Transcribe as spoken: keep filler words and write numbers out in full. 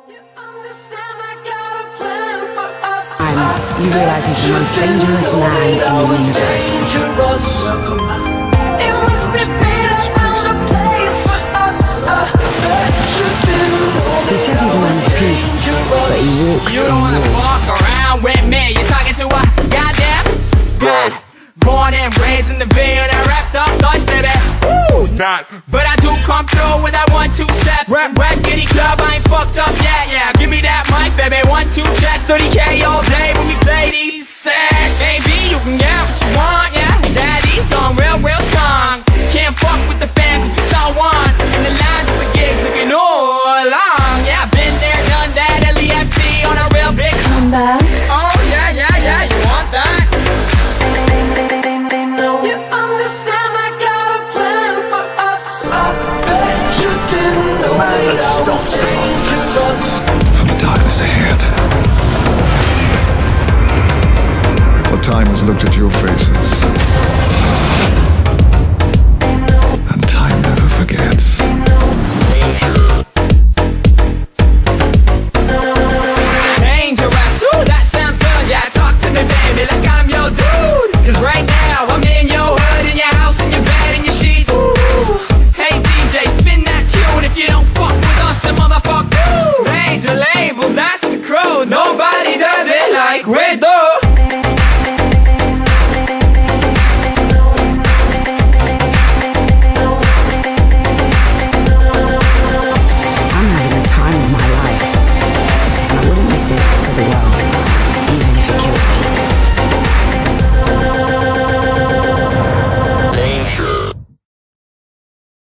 And you realise he's the most dangerous man in the universe. He says he's a man of peace, but he walks in war. You don't wanna walk around with me, you're talking to a goddamn god. Born and raised in the Ville, that wrapped up Dutch, baby. Woo! Not. But I do come through with that one two step. Rap, rap, giddy club, I ain't fucked up yet. Yeah, give me that mic, baby. One two checks, thirty K all day when we play these sets. Baby, you can get what you want, yeah. Daddy's gone real, real strong. Can't fuck with the fam 'cause we saw one. And the lines of the gigs looking all along. Yeah, been there, done that. L E F T on a real big comeback. Oh yeah, yeah, yeah, you want that? Let's stop the monsters from the darkness ahead. For time has looked at your faces, and time never forgets. Dangerous, ooh, that sounds good. Yeah, talk to me, baby, like I'm your dude. 'Cause right now I'm in your hood, in your house, in your bed, in your sheets. Ooh. If you don't fuck with us, then motherfucker, major label, that's the crew. Nobody does it like we're